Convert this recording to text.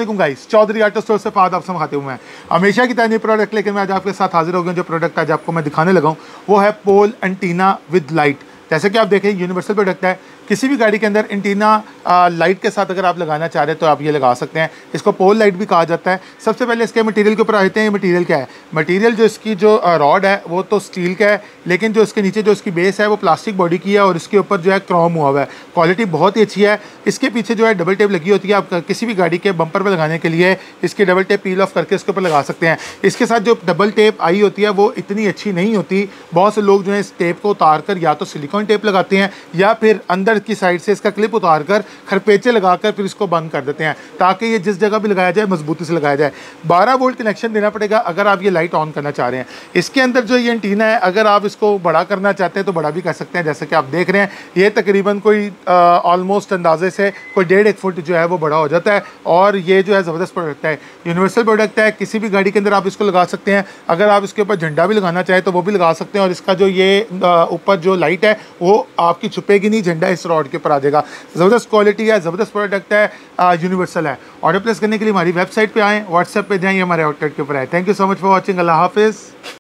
Guys, Chaudhary auto store से फाद आप खाते हूँ मैं हमेशा की तरह नई प्रोडक्ट लेकर मैं आज आपके साथ हाजिर हो गया। जो प्रोडक्ट आज आपको मैं दिखाने लगा हूँ वो है पोल एंटीना विद लाइट। जैसे कि आप देखें यूनिवर्सल प्रोडक्ट है। किसी भी गाड़ी के अंदर एंटीना लाइट के साथ अगर आप लगाना चाह रहे हैं तो आप ये लगा सकते हैं। इसको पोल लाइट भी कहा जाता है। सबसे पहले इसके मटेरियल के ऊपर आते हैं। मटेरियल क्या है? मटेरियल जो इसकी जो रॉड है वो तो स्टील का है, लेकिन जो इसके नीचे जो इसकी बेस है वो प्लास्टिक बॉडी की है और इसके ऊपर जो है क्रोम हुआ हुआ है। क्वालिटी बहुत ही अच्छी है। इसके पीछे जो है डबल टेप लगी होती है। आप किसी भी गाड़ी के बम्पर पर लगाने के लिए इसकी डबल टेप पील ऑफ करके इसके ऊपर लगा सकते हैं। इसके साथ जो डबल टेप आई होती है वो इतनी अच्छी नहीं होती। बहुत से लोग जो है इस टेप को उतार कर या तो सिलिकॉन टेप लगाते हैं या फिर अंदर की साइड से इसका क्लिप उतार कर खरपेचे लगाकर फिर इसको बंद कर देते हैं, ताकि ये जिस जगह भी लगाया जाए मजबूती से लगाया जाए। 12 वोल्ट कनेक्शन देना पड़ेगा अगर आप ये लाइट ऑन करना चाह रहे हैं। इसके अंदर जो ये एंटीना है, अगर आप इसको बड़ा करना चाहते हैं तो बड़ा भी कर सकते हैं। जैसे कि आप देख रहे हैं ये तकरीबन कोई ऑलमोस्ट अंदाजे से कोई 1.5 फुट जो है वो बड़ा हो जाता है। और ये जो है ज़बरदस्त प्रोडक्ट है, यूनिवर्सल प्रोडक्ट है। किसी भी गाड़ी के अंदर आप इसको लगा सकते हैं। अगर आप इसके ऊपर झंडा भी लगाना चाहें तो वो भी लगा सकते हैं। और इसका जो ये ऊपर जो लाइट है वो आपकी छुपेगी नहीं, झंडा इस रॉड के ऊपर आ जाएगा। ज़बरदस्त क्वालिटी है, ज़बरदस्त प्रोडक्ट है, यूनिवर्सल है। ऑर्डर प्लेस करने के लिए हमारी वेबसाइट पे आएँ, व्हाट्सएप पे जाएँ, हमारे आउटलेट के ऊपर आए। Thank you so much for watching. अल्लाह हाफिज़।